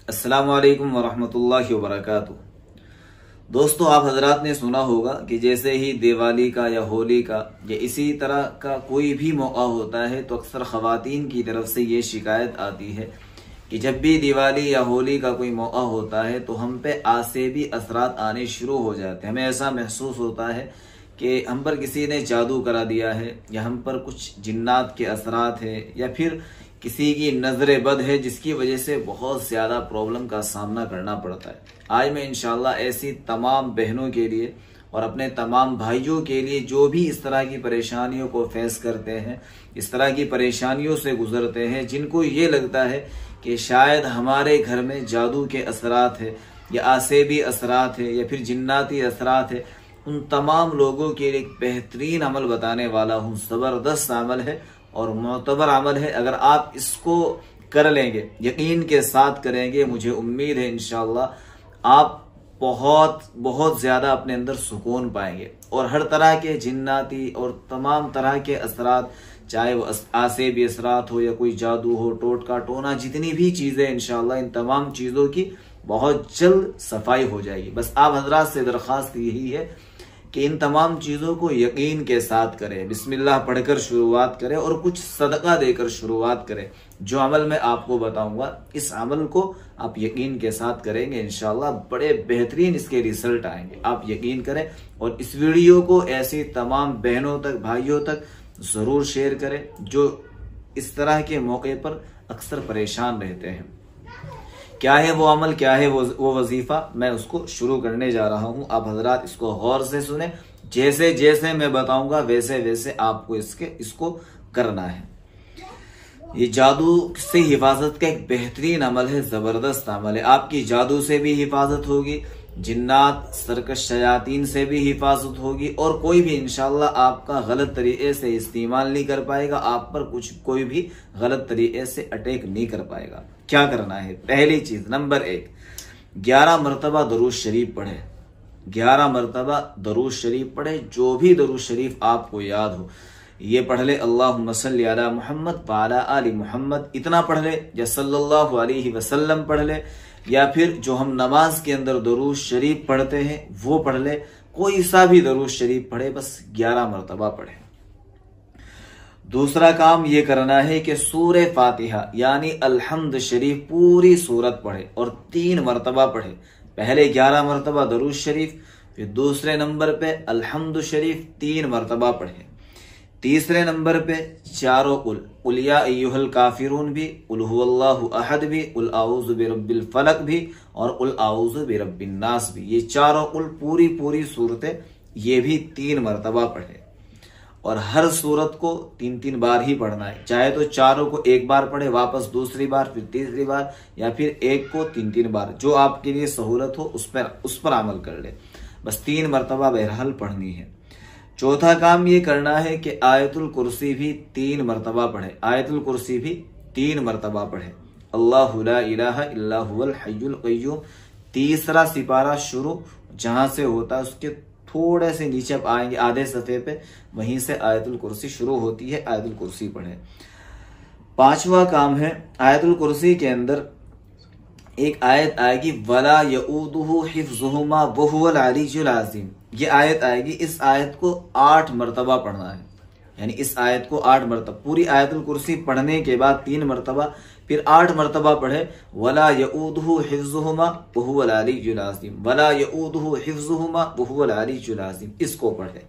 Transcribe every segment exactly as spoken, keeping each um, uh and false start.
अस्सलामु अलैकुम वरहमतुल्लाहि वबरकातुहू। दोस्तों, आप हजरात ने सुना होगा कि जैसे ही दिवाली का या होली का या इसी तरह का कोई भी मौका होता है तो अक्सर ख़वातीन की तरफ से ये शिकायत आती है कि जब भी दिवाली या होली का कोई मौका होता है तो हम पे आसेबी असरात आने शुरू हो जाते हैं। हमें ऐसा महसूस होता है कि हम पर किसी ने जादू करा दिया है या हम पर कुछ जिन्नात के असरात है या फिर किसी की नजर बद है, जिसकी वजह से बहुत ज्यादा प्रॉब्लम का सामना करना पड़ता है। आज मैं इंशाल्लाह ऐसी तमाम बहनों के लिए और अपने तमाम भाइयों के लिए जो भी इस तरह की परेशानियों को फेस करते हैं, इस तरह की परेशानियों से गुजरते हैं, जिनको ये लगता है कि शायद हमारे घर में जादू के असरात है या आसेबी असरात है या फिर जिन्नाती असरात है, उन तमाम लोगों के लिए एक बेहतरीन अमल बताने वाला हूँ। जबरदस्त अमल है और मोतबर अमल है। अगर आप इसको कर लेंगे, यकीन के साथ करेंगे, मुझे उम्मीद है इंशाल्लाह आप बहुत बहुत ज्यादा अपने अंदर सुकून पाएंगे और हर तरह के जिन्नाती और तमाम तरह के असरात, चाहे वो आसेबी असरात हो या कोई जादू हो, टोटका टोना, जितनी भी चीजें, इंशाल्लाह इन तमाम चीजों की बहुत जल्द सफाई हो जाएगी। बस आप हजरात से दरख्वास्त यही है कि इन तमाम चीजों को यकीन के साथ करें, बिस्मिल्लाह पढ़कर शुरुआत करें और कुछ सदका देकर शुरुआत करें। जो अमल मैं आपको बताऊंगा, इस अमल को आप यकीन के साथ करेंगे, इंशाल्लाह बड़े बेहतरीन इसके रिजल्ट आएंगे। आप यकीन करें और इस वीडियो को ऐसी तमाम बहनों तक, भाइयों तक जरूर शेयर करें जो इस तरह के मौके पर अक्सर परेशान रहते हैं। क्या है वो अमल, क्या है वो वो वजीफा, मैं उसको शुरू करने जा रहा हूं। आप हजरात इसको गौर से सुने, जैसे जैसे मैं बताऊंगा वैसे वैसे आपको इसके इसको करना है। ये जादू से हिफाजत का एक बेहतरीन अमल है, जबरदस्त अमल है। आपकी जादू से भी हिफाजत होगी, जिन्नात सरकश शयातीन से भी हिफाजत होगी और कोई भी इंशाल्लाह आपका गलत तरीके से इस्तेमाल नहीं कर पाएगा, आप पर कुछ कोई भी गलत तरीके से अटैक नहीं कर पाएगा। क्या करना है? पहली चीज, नंबर एक, ग्यारह मरतबा दरूद शरीफ पढ़े। ग्यारह मरतबा दरूद शरीफ पढ़े, जो भी दरूद शरीफ आपको याद हो ये पढ़ ले। अल्लाहुम्मा सल्ली अला मुहम्मद व अला आलि मुहम्मद, इतना पढ़ ले, या सल्लल्लाहु अलैहि वसल्लम पढ़ ले, या फिर जो हम नमाज के अंदर दरूद शरीफ पढ़ते हैं वो पढ़ ले। कोई सा भी दरूद शरीफ पढ़े, बस ग्यारह मरतबा पढ़े। दूसरा काम ये करना है कि सूरे फातिहा यानी अल्हम्द शरीफ पूरी सूरत पढ़े और तीन मरतबा पढ़े। पहले ग्यारह मरतबा दरूद शरीफ, फिर दूसरे नंबर पे अल्हम्द शरीफ तीन मरतबा पढ़े। तीसरे नंबर पे चारों उल उल या अय्युहल काफिरून भी, उल हुवल्लाहु अहद भी, उल आऊज़ु बिरब्बिल फलक भी और उल आऊज़ु बिरब्बिन नास भी। ये चारों उल पूरी पूरी सूरतें ये भी तीन मरतबा पढ़े और हर सूरत को तीन तीन बार ही पढ़ना है। चाहे तो चारों को एक बार पढ़े, वापस दूसरी बार, फिर तीसरी बार, या फिर एक को तीन तीन बार, जो आपके लिए सहूलत हो उस पर उस पर अमल कर ले। बस तीन मरतबा बहरहाल पढ़नी है। चौथा काम ये करना है कि आयतुल कुर्सी भी तीन मरतबा पढ़े। आयतुल कुर्सी भी तीन मरतबा पढ़े। अल्लाहु ला इलाहा इल्ला हुवल हय्युल क़य्यूम, तीसरा सिपारा शुरू जहां से होता है उसके थोड़े से नीचे आप आएंगे, आधे सफ़े पे, वहीं से आयतुल कुर्सी शुरू होती है। आयतुल कुर्सी पढ़े। पांचवा काम है, आयतुल कुर्सी के अंदर एक आयत आएगी, वला यऊदुहु हिफ्ज़ुहुमा वहुवल अलीयुल अज़ीम। ये आयत आएगी, इस आयत को आठ मरतबा पढ़ना है। यानी इस आयत को आठ मरतबा, पूरी आयतुल कुर्सी पढ़ने के बाद तीन मरतबा, फिर आठ मरतबा पढ़े, वला यऊदुहु हिफ्ज़ुहुमा वहुवल अलीयुल अज़ीम, वला यऊदुहु हिफ्ज़ुहुमा वहुवल अलीयुल अज़ीम, इसको पढ़े।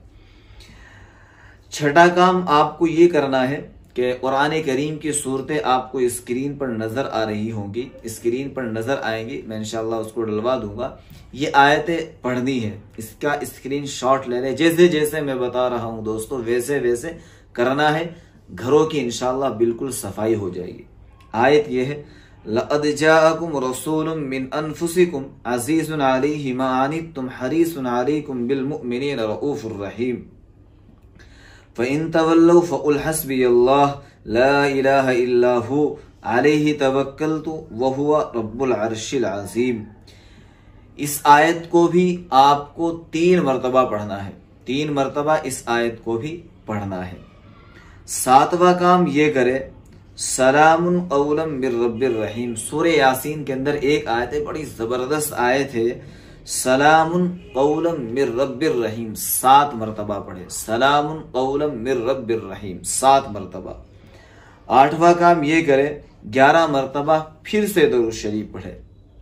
छठा काम आपको ये करना है कि कुरान करीम की सूरतें आपको स्क्रीन पर नजर आ रही होंगी, स्क्रीन पर नजर आएंगी, मैं इंशाल्लाह उसको डलवा दूंगा। ये आयतें पढ़नी है, इसका स्क्रीन शॉट ले ले। जैसे जैसे मैं बता रहा हूं दोस्तों, वैसे वैसे करना है, घरों की इंशाल्लाह बिल्कुल सफाई हो जाएगी। आयत ये है, लक़द जाअकुम रसूलुम मिन अनफुसिकुम अज़ीज़ुन अलैहि मा अनित्तुम हरीसुन अलैकुम बिल मुमिनीना रऊफ़ुर रहीम फ़इन तवल्लौ फ़क़ुल हस्बियल्लाह ला इलाहा इल्ला हु अलैहि तवक्कलतु व हुवा रब्बुल अर्शिल अज़ीम। इस आयत को भी आपको तीन मरतबा पढ़ना है। तीन मरतबा इस आयत को भी पढ़ना है। सातवां काम ये करे, सलामुन कौलम मिर रब्बिर रहीम। सूरह यासीन के अंदर एक आयत है, बड़ी जबरदस्त आयत है, सलामुन कौलम मिर रब्बिर रहीम, सात मरतबा पढ़े, सलामुन कौलम मिर रब्बिर रहीम, सात मरतबा। आठवां काम ये करे, ग्यारह मरतबा फिर से दरूद शरीफ पढ़े,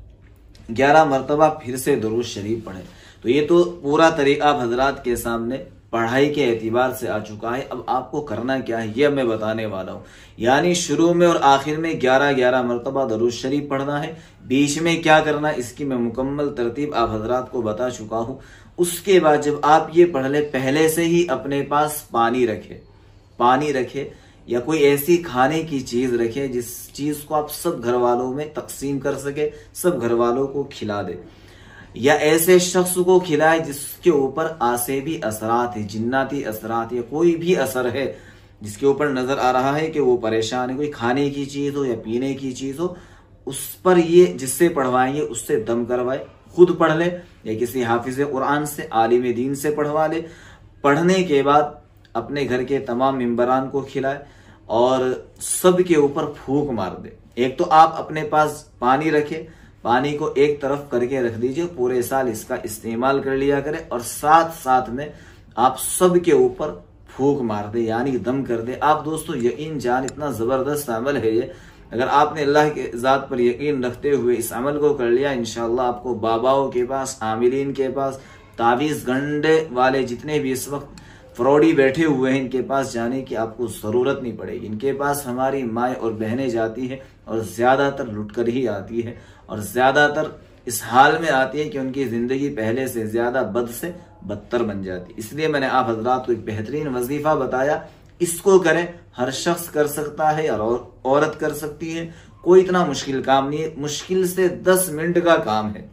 ग्यारह मरतबा फिर से दरूद शरीफ पढ़े। तो ये तो पूरा तरीका आप हजरात के सामने पढ़ाई के एतबार से आ चुका है। अब आपको करना क्या है ये मैं बताने वाला हूँ। यानी शुरू में और आखिर में ग्यारह ग्यारह मरतबा दरूद शरीफ पढ़ना है। बीच में क्या करना है इसकी मैं मुकम्मल तरतीब आप हजरात को बता चुका हूँ। उसके बाद जब आप ये पढ़ ले, पहले से ही अपने पास पानी रखे, पानी रखे या कोई ऐसी खाने की चीज रखे जिस चीज को आप सब घर वालों में तकसीम कर सके, सब घर वालों को खिला दे, या ऐसे शख्स को खिलाए जिसके ऊपर आसेबी असरात है, जिन्नाती असरात या कोई भी असर है जिसके ऊपर नजर आ रहा है कि वो परेशान है, कोई खाने की चीज हो या पीने की चीज हो, उस पर ये जिससे पढ़वाएंगे उससे दम करवाए, खुद पढ़ ले या किसी हाफिज कुरान से, आलिम दीन से पढ़वा ले। पढ़ने के बाद अपने घर के तमाम मेंबरान को खिलाए और सबके ऊपर फूंक मार दे। एक तो आप अपने पास पानी रखे, पानी को एक तरफ करके रख दीजिए, पूरे साल इसका इस्तेमाल कर लिया करें, और साथ साथ में आप सब के ऊपर फूंक मार दे यानी दम कर दे। आप दोस्तों यकीन जान इतना जबरदस्त अमल है ये, अगर आपने अल्लाह के ज़ात पर यकीन रखते हुए इस अमल को कर लिया, इंशाअल्लाह आपको बाबाओं के पास, आमिलीन के पास, तावीज़ गंडे वाले जितने भी इस वक्त फ्रॉडी बैठे हुए हैं, इनके पास जाने की आपको जरूरत नहीं पड़ेगी। इनके पास हमारी माएँ और बहनें जाती है और ज्यादातर लुट कर ही आती है, और ज्यादातर इस हाल में आती है कि उनकी जिंदगी पहले से ज्यादा बद से बदतर बन जाती। इसलिए मैंने आप हजरात को एक बेहतरीन वजीफा बताया, इसको करें। हर शख्स कर सकता है और औरत कर सकती है, कोई इतना मुश्किल काम नहीं है, मुश्किल से दस मिनट का काम है।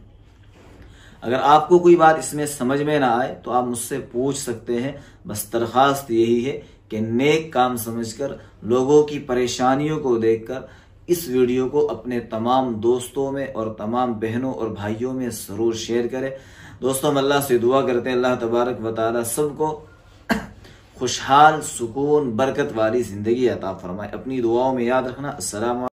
अगर आपको कोई बात इसमें समझ में ना आए तो आप मुझसे पूछ सकते हैं। बस दरखास्त यही है कि नेक काम समझकर, लोगों की परेशानियों को देखकर इस वीडियो को अपने तमाम दोस्तों में और तमाम बहनों और भाइयों में जरूर शेयर करें। दोस्तों हम अल्लाह से दुआ करते हैं अल्लाह तबारक व तआला सबको खुशहाल, सुकून, बरकत वाली जिंदगी अता फरमाए। अपनी दुआओं में याद रखना। अस्सलाम।